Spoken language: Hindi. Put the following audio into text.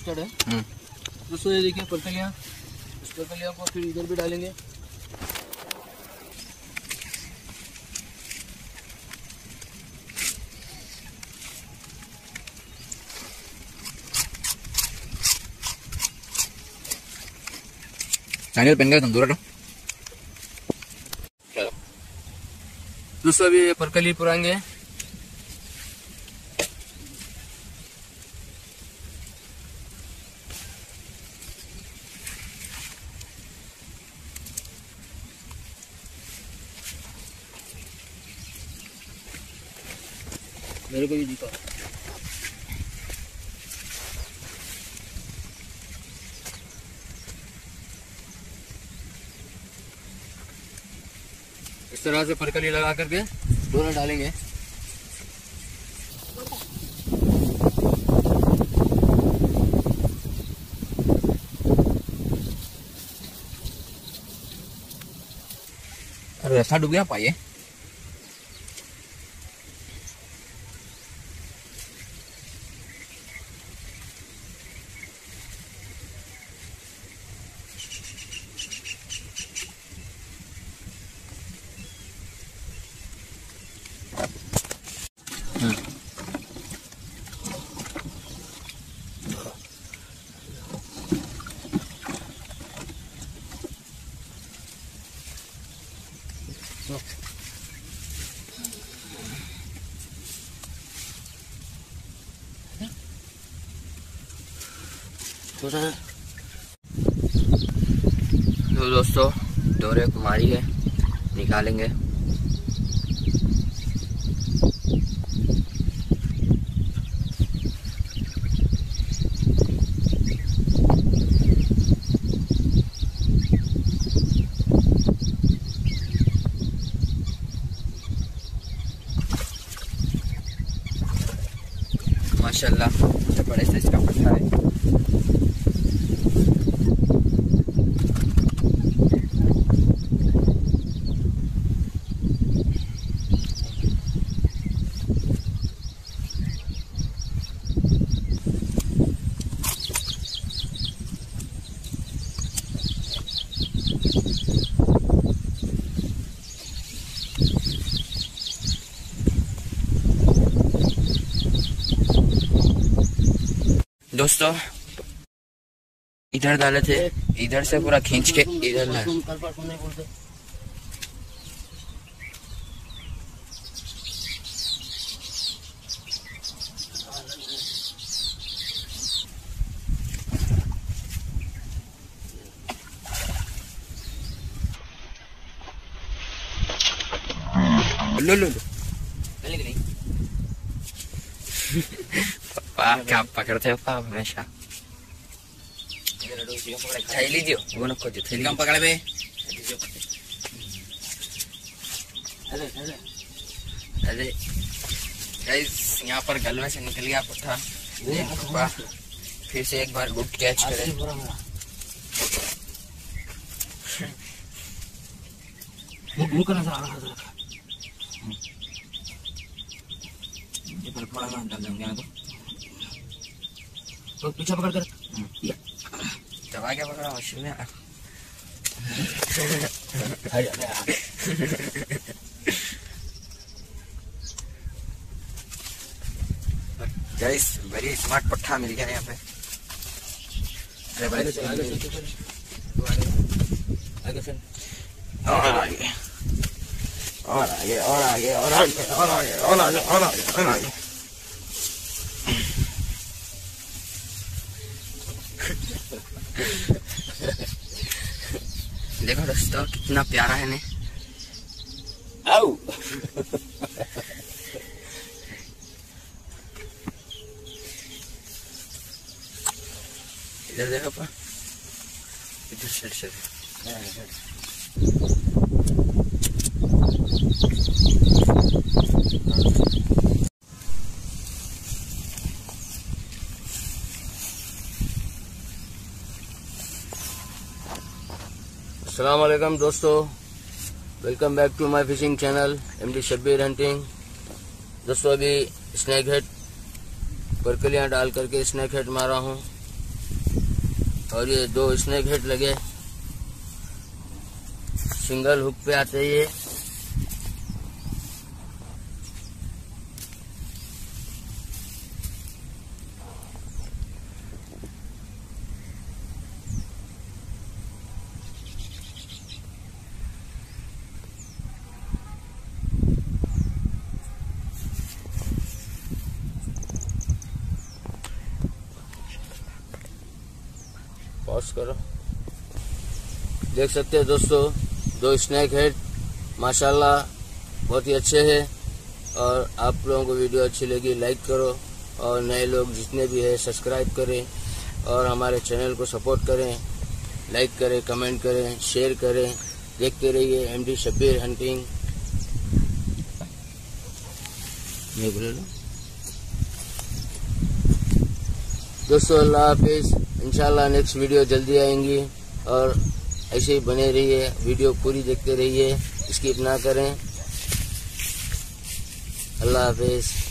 कास्टेड है। दोस्तों ये देखिए परकलियाँ, इस परकलियाँ को फिर इधर भी डालेंगे। दोस्तों अभी ये परकली पुराएंगे। मेरे को भी दिखा। इस तरह से परकली लगा करके दोनों डालेंगे। अरे रास्ता डूब गया पाइए। तो दोस्तों डोरे कुमारी है, निकालेंगे। माशाल्लाह बड़े साइज का पट्टा है। दोस्तों इधर डाले थे, इधर से पूरा खींच के इधर ला। लो लो लो पापा क्या पकड़ते हो पाप हमेशा। थैली दियो वो नको जो थैली कम पकड़े बे। अरे गाइस यहाँ पर गलवे से निकल गया पुट्ठा। पापा फिर से एक बार गुड कैच करे। तो पीछे पकड़ कर दबा क्या पकड़ा मशीन में। गाइस वेरी स्मार्ट पट्टा मिल गया यहाँ पे। अरे भाई आगे फिर और आगे और आगे और आगे और आगे और आगे और आगे और आगे और आगे। देखो दोस्तों कितना प्यारा है ने। आओ इधर देखो पा, इधर से अस्सलाम वालेकुम दोस्तों, welcome back to my fishing channel MD Shabbir hunting. दोस्तों अभी स्नैक हेड परकलियाँ डाल करके स्नैक हेड मारा हूँ। और ये 2 स्नेक हेड लगे, सिंगल हुक पे आते ये। पॉज करो। देख सकते हैं दोस्तों 2 स्नेक हेड माशाल्लाह बहुत ही अच्छे हैं। और आप लोगों को वीडियो अच्छी लगी लाइक करो, और नए लोग जितने भी हैं सब्सक्राइब करें और हमारे चैनल को सपोर्ट करें, लाइक करें, कमेंट करें, शेयर करें। देखते रहिए एमडी शब्बीर हंटिंग। नहीं बोले दोस्तों, अल्लाह हाफिज। इंशाल्लाह नेक्स्ट वीडियो जल्दी आएंगी, और ऐसे ही बने रहिए, वीडियो पूरी देखते रहिए, स्किप ना करें। अल्लाह हाफिज।